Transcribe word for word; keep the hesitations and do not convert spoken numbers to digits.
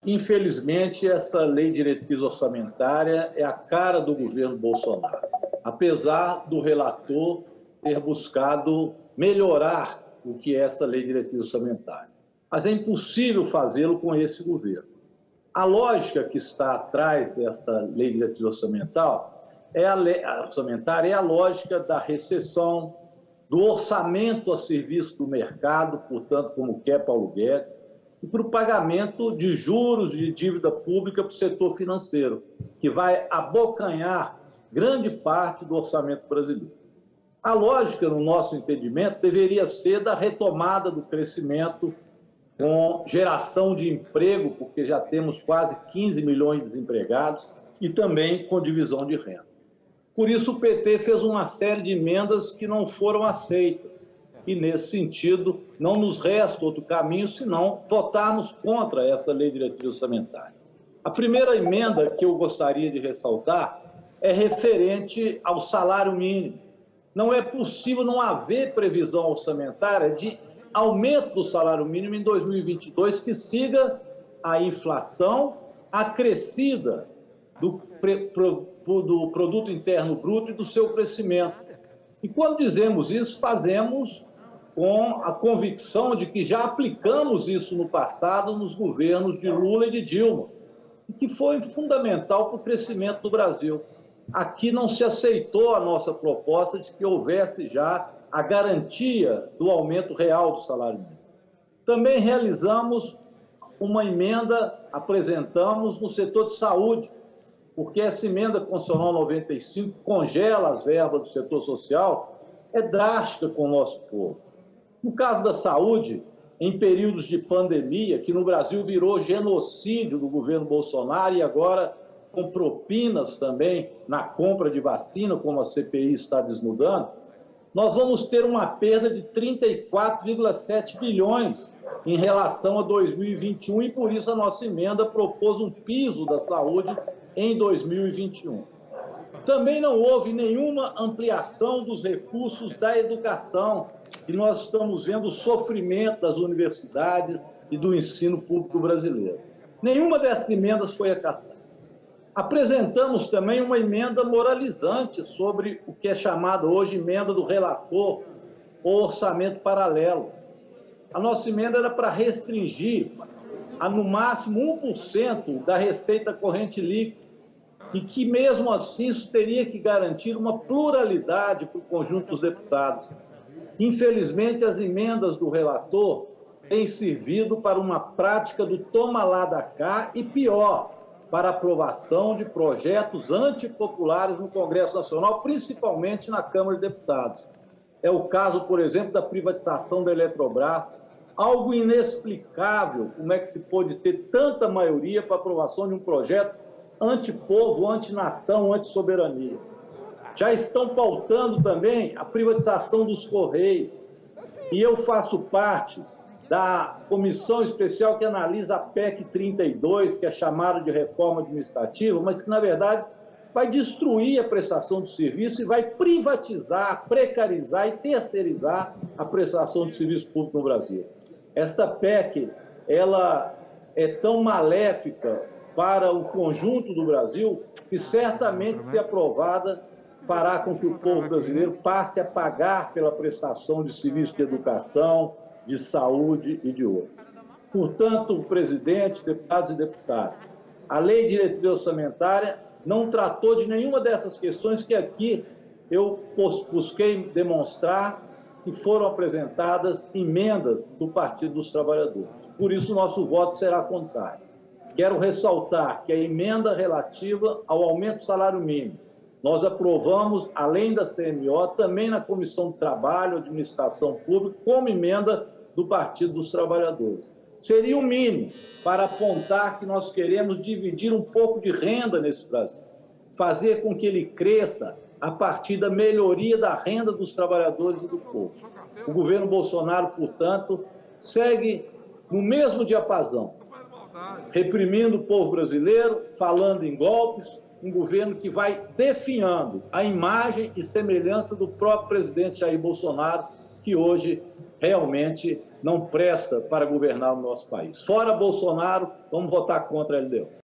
Infelizmente, essa lei de diretriz orçamentária é a cara do governo Bolsonaro, apesar do relator ter buscado melhorar o que é essa lei de diretriz orçamentária. Mas é impossível fazê-lo com esse governo. A lógica que está atrás desta lei de diretriz orçamental é a, lei, a orçamentária é a lógica da recessão, do orçamento a serviço do mercado, portanto, como quer Paulo Guedes, e para o pagamento de juros e de dívida pública para o setor financeiro, que vai abocanhar grande parte do orçamento brasileiro. A lógica, no nosso entendimento, deveria ser da retomada do crescimento com geração de emprego, porque já temos quase quinze milhões de desempregados, e também com divisão de renda. Por isso, o P T fez uma série de emendas que não foram aceitas. E, nesse sentido, não nos resta outro caminho senão votarmos contra essa lei de diretriz orçamentária. A primeira emenda que eu gostaria de ressaltar é referente ao salário mínimo. Não é possível não haver previsão orçamentária de aumento do salário mínimo em dois mil e vinte e dois que siga a inflação acrescida do, do produto interno bruto e do seu crescimento. E quando dizemos isso, fazemos com a convicção de que já aplicamos isso no passado nos governos de Lula e de Dilma, e que foi fundamental para o crescimento do Brasil. Aqui não se aceitou a nossa proposta de que houvesse já a garantia do aumento real do salário mínimo. Também realizamos uma emenda, apresentamos no setor de saúde, porque essa emenda constitucional noventa e cinco congela as verbas do setor social, é drástica com o nosso povo. No caso da saúde, em períodos de pandemia, que no Brasil virou genocídio do governo Bolsonaro e agora com propinas também na compra de vacina, como a C P I está desnudando, nós vamos ter uma perda de trinta e quatro vírgula sete bilhões em relação a dois mil e vinte e um e, por isso, a nossa emenda propôs um piso da saúde em dois mil e vinte e um. Também não houve nenhuma ampliação dos recursos da educação, e nós estamos vendo o sofrimento das universidades e do ensino público brasileiro. Nenhuma dessas emendas foi acatada. Apresentamos também uma emenda moralizante sobre o que é chamado hoje emenda do relator ou orçamento paralelo. A nossa emenda era para restringir a, no máximo, um por cento da receita corrente líquida, e que, mesmo assim, isso teria que garantir uma pluralidade para o conjunto dos deputados. Infelizmente, as emendas do relator têm servido para uma prática do toma lá da cá e, pior, para aprovação de projetos antipopulares no Congresso Nacional, principalmente na Câmara de Deputados. É o caso, por exemplo, da privatização da Eletrobras, algo inexplicável como é que se pôde ter tanta maioria para aprovação de um projeto antipovo, antinação, antissoberania. Já estão pautando também a privatização dos Correios. E eu faço parte da comissão especial que analisa a P E C trinta e dois, que é chamada de reforma administrativa, mas que, na verdade, vai destruir a prestação de serviço e vai privatizar, precarizar e terceirizar a prestação de serviço público no Brasil. Esta P E C, ela é tão maléfica para o conjunto do Brasil que, certamente, se aprovada, fará com que o povo brasileiro passe a pagar pela prestação de serviços de educação, de saúde e de outros. Portanto, presidente, deputados e deputadas, a lei de diretriz orçamentária não tratou de nenhuma dessas questões que aqui eu busquei demonstrar que foram apresentadas emendas do Partido dos Trabalhadores. Por isso, nosso voto será contrário. Quero ressaltar que a emenda relativa ao aumento do salário mínimo, nós aprovamos, além da C M O, também na Comissão de Trabalho e Administração Pública, como emenda do Partido dos Trabalhadores. Seria o mínimo para apontar que nós queremos dividir um pouco de renda nesse Brasil, fazer com que ele cresça a partir da melhoria da renda dos trabalhadores e do povo. O governo Bolsonaro, portanto, segue no mesmo diapasão, reprimindo o povo brasileiro, falando em golpes, um governo que vai definhando a imagem e semelhança do próprio presidente Jair Bolsonaro, que hoje realmente não presta para governar o nosso país. Fora Bolsonaro, vamos votar contra a L D O.